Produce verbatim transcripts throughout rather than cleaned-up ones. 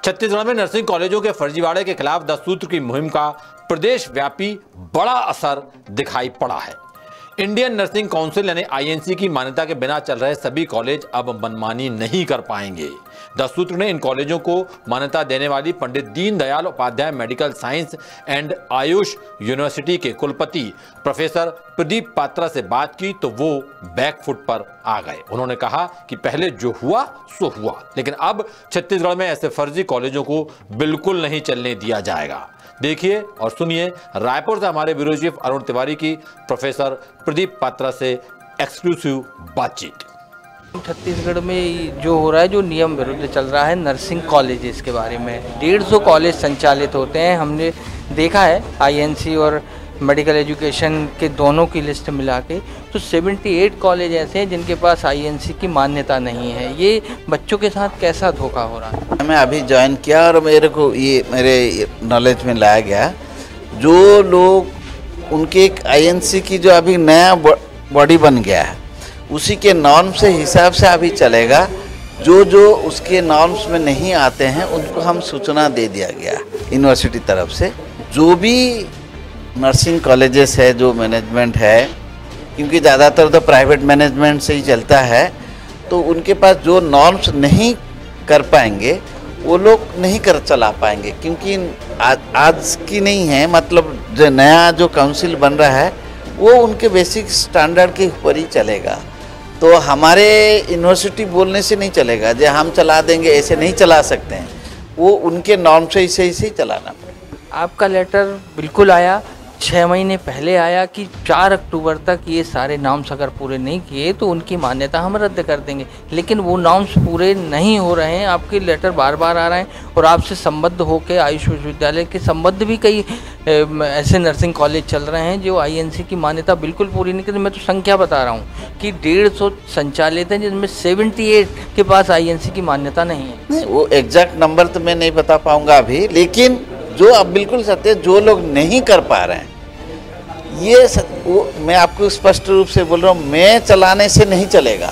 छत्तीसगढ़ में नर्सिंग कॉलेजों के फर्जीवाड़े के खिलाफ दस सूत्र की मुहिम का प्रदेश व्यापी बड़ा असर दिखाई पड़ा है। इंडियन नर्सिंग काउंसिल यानी आईएनसी की मान्यता के बिना चल रहे सभी कॉलेज अब मनमानी नहीं कर पाएंगे। दस सूत्र ने इन कॉलेजों को मान्यता देने वाली Pandit Deendayal Upadhyay medical science and Ayush university के कुलपति प्रोफेसर प्रदीप पात्रा से बात की तो वो बैकफुट पर आ गए। उन्होंने कहा कि पहले जो हुआ सो हुआ, लेकिन अब छत्तीसगढ़ में ऐसे फर्जी कॉलेजों को बिल्कुल नहीं चलने दिया जाएगा। देखिए और सुनिए रायपुर से हमारे ब्यूरो चीफ अरुण तिवारी की प्रोफेसर प्रदीप पात्रा से एक्सक्लूसिव बातचीत। छत्तीसगढ़ में जो हो रहा है, जो नियम विरुद्ध चल रहा है नर्सिंग कॉलेजेस के बारे में, डेढ़ सौ कॉलेज संचालित होते हैं। हमने देखा है आईएनसी और मेडिकल एजुकेशन के दोनों की लिस्ट मिला के, तो अठहत्तर कॉलेज ऐसे हैं जिनके पास आईएनसी की मान्यता नहीं है। ये बच्चों के साथ कैसा धोखा हो रहा है? मैं अभी ज्वाइन किया और मेरे को ये मेरे नॉलेज में लाया गया, जो लोग उनके एक आईएनसी की जो अभी नया बॉडी बन गया है उसी के नॉर्म से हिसाब से अभी चलेगा। जो जो उसके नॉर्म्स में नहीं आते हैं उनको हम सूचना दे दिया गया यूनिवर्सिटी तरफ से। जो भी नर्सिंग कॉलेजेस है, जो मैनेजमेंट है, क्योंकि ज़्यादातर तो प्राइवेट मैनेजमेंट से ही चलता है, तो उनके पास जो नॉर्म्स नहीं कर पाएंगे वो लोग नहीं कर चला पाएंगे, क्योंकि आज आज की नहीं है, मतलब जो नया जो काउंसिल बन रहा है वो उनके बेसिक स्टैंडर्ड के ऊपर ही चलेगा। तो हमारे यूनिवर्सिटी बोलने से नहीं चलेगा, जो हम चला देंगे ऐसे नहीं चला सकते हैं, वो उनके नॉर्म से ही सही चलाना पड़ेगा। आपका लेटर बिल्कुल आया, छः महीने पहले आया कि चार अक्टूबर तक ये सारे नॉर्म्स अगर पूरे नहीं किए तो उनकी मान्यता हम रद्द कर देंगे, लेकिन वो नॉर्म्स पूरे नहीं हो रहे हैं। आपके लेटर बार बार आ रहे हैं और आपसे संबद्ध होकर आयुष विश्वविद्यालय के संबद्ध भी कई ऐसे नर्सिंग कॉलेज चल रहे हैं जो आईएनसी की मान्यता बिल्कुल पूरी नहीं करते। मैं तो संख्या बता रहा हूँ कि डेढ़ सौ संचालित हैं जिनमें अठहत्तर के पास आईएनसी की मान्यता नहीं है। नहीं, वो एग्जैक्ट नंबर तो मैं नहीं बता पाऊँगा अभी, लेकिन जो अब बिल्कुल सत्य जो लोग नहीं कर पा रहे हैं, ये सत, वो मैं आपको स्पष्ट रूप से बोल रहा हूँ, मैं चलाने से नहीं चलेगा।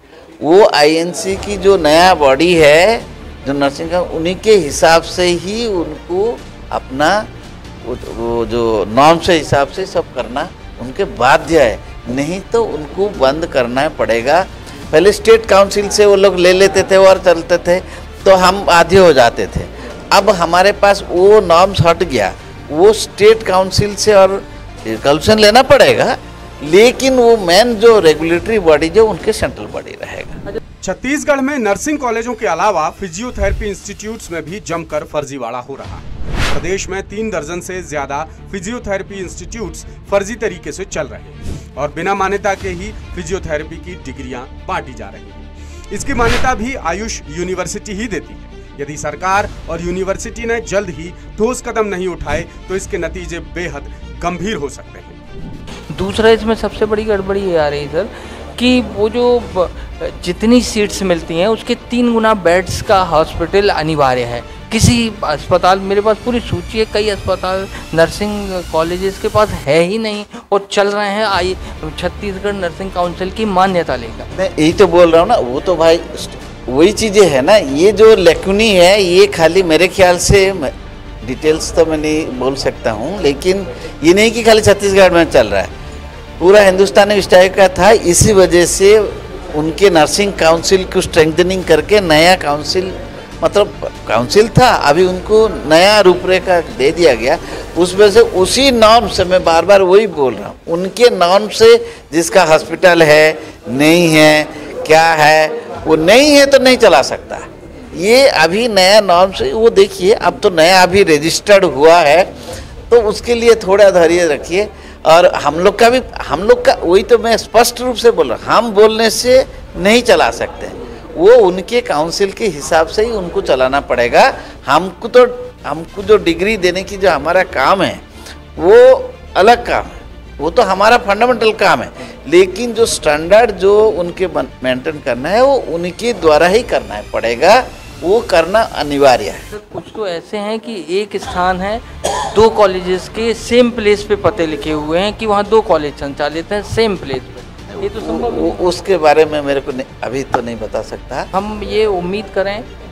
वो आईएनसी की जो नया बॉडी है जो नर्सिंग का, उन्हीं के हिसाब से ही उनको अपना वो, वो जो नॉर्म से हिसाब से सब करना उनके बाध्य है, नहीं तो उनको बंद करना पड़ेगा। पहले स्टेट काउंसिल से वो लोग ले लेते थे और चलते थे तो हम बाध्य हो जाते थे। अब हमारे पास वो नॉर्म्स हट गया, वो स्टेट काउंसिल से और काउंसिल लेना पड़ेगा, लेकिन वो मेन जो रेगुलेटरी बॉडी जो उनके सेंट्रल बॉडी रहेगा। छत्तीसगढ़ में नर्सिंग कॉलेजों के अलावा फिजियोथेरेपी इंस्टीट्यूट्स में भी जमकर फर्जीवाड़ा हो रहा है। प्रदेश में तीन दर्जन से ज्यादा फिजियोथेरेपी इंस्टीट्यूट्स फर्जी तरीके से चल रहे हैं और बिना मान्यता के ही फिजियोथेरेपी की डिग्रियां बांटी जा रही हैं। इसकी मान्यता भी आयुष यूनिवर्सिटी ही देती है। यदि सरकार और यूनिवर्सिटी ने जल्द ही ठोस कदम नहीं उठाए तो इसके नतीजे बेहद गंभीर हो सकते हैं। दूसरा इसमें सबसे बड़ी गड़बड़ी ये आ रही है सर कि वो जो जितनी सीट्स मिलती हैं उसके तीन गुना बेड्स का हॉस्पिटल अनिवार्य है। किसी अस्पताल, मेरे पास पूरी सूची है, कई अस्पताल नर्सिंग कॉलेजेस के पास है ही नहीं और चल रहे हैं आई छत्तीसगढ़ नर्सिंग काउंसिल की मान्यता लेकर। मैं यही तो बोल रहा हूँ ना, वो तो भाई वही चीज़ें है ना। ये जो लेकुनी है, ये खाली मेरे ख्याल से, डिटेल्स तो मैं नहीं बोल सकता हूँ, लेकिन ये नहीं कि खाली छत्तीसगढ़ में चल रहा है, पूरा हिंदुस्तान इस टाइप का था। इसी वजह से उनके नर्सिंग काउंसिल को स्ट्रेंथनिंग करके नया काउंसिल, मतलब काउंसिल था, अभी उनको नया रूपरेखा दे दिया गया। उस वजह से उसी नॉर्म से, मैं बार बार वही बोल रहा हूँ, उनके नॉर्म से जिसका हॉस्पिटल है, नहीं है, क्या है, वो नहीं है तो नहीं चला सकता। ये अभी नया नॉर्म से, वो देखिए अब तो नया अभी रजिस्टर्ड हुआ है, तो उसके लिए थोड़ा धैर्य रखिए। और हम लोग का भी, हम लोग का वही तो मैं स्पष्ट रूप से बोल रहा हूँ, हम बोलने से नहीं चला सकते, वो उनके काउंसिल के हिसाब से ही उनको चलाना पड़ेगा। हमको तो, हमको जो डिग्री देने की जो हमारा काम है वो अलग काम है, वो तो हमारा फंडामेंटल काम है, लेकिन जो स्टैंडर्ड जो उनके मेंटेन करना है वो उनके द्वारा ही करना है पड़ेगा, वो करना अनिवार्य है। सर कुछ तो ऐसे हैं कि एक स्थान है, दो कॉलेजेस के सेम प्लेस पे पते लिखे हुए हैं कि वहाँ दो कॉलेज संचालित हैं सेम प्लेस पे, ये तो संभव है? उसके बारे में मेरे को नहीं, अभी तो नहीं बता सकता। हम ये उम्मीद करें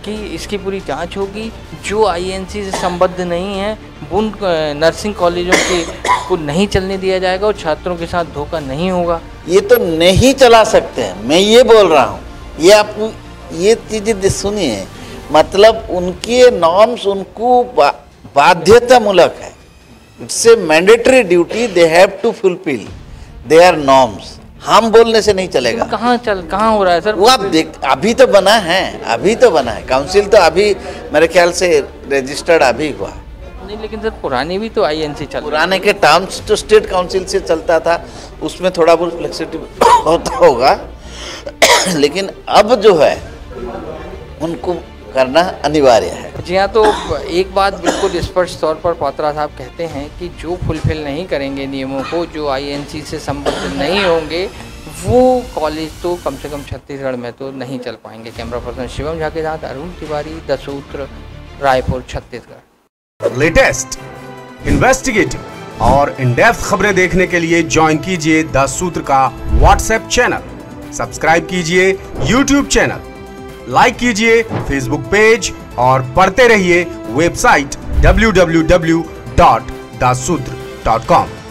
कि इसकी पूरी जांच होगी। जो आईएनसी से संबद्ध नहीं है उन नर्सिंग कॉलेजों के को नहीं चलने दिया जाएगा और छात्रों के साथ धोखा नहीं होगा। ये तो नहीं चला सकते हैं, मैं ये बोल रहा हूँ। ये आप ये चीज़ें सुनिए, मतलब उनके नॉर्म्स उनको बा, बाध्यतामूलक है। It's a mandatory duty, they have to fulfil their norms. हम बोलने से नहीं चलेगा। कहाँ चल कहाँ हो रहा है सर? वो आप देख, अभी तो बना है, अभी तो बना है काउंसिल, तो अभी मेरे ख्याल से रजिस्टर्ड अभी हुआ नहीं। लेकिन सर पुरानी भी तो आईएनसी चल पुराने के टर्म्स तो स्टेट काउंसिल से चलता था, उसमें थोड़ा बहुत फ्लेक्सिबिलिटी होता होगा, लेकिन अब जो है उनको करना अनिवार्य है। जी हाँ, तो एक बात बिल्कुल स्पष्ट तौर पर पात्रा साहब कहते हैं कि जो फुलफिल नहीं करेंगे नियमों को, जो आईएनसी से संबद्ध नहीं होंगे, वो कॉलेज तो कम से कम छत्तीसगढ़ में तो नहीं चल पाएंगे। कैमरा पर्सन शिवम झा के साथ अरुण तिवारी, द सूत्र, रायपुर, छत्तीसगढ़। लेटेस्ट, इन्वेस्टिगेटिव और इन डेप्थ खबरें देखने के लिए ज्वाइन कीजिए द सूत्र का व्हाट्सएप चैनल, सब्सक्राइब कीजिए यूट्यूब चैनल, लाइक कीजिए फेसबुक पेज और पढ़ते रहिए website W W W dot the Sootr dot com.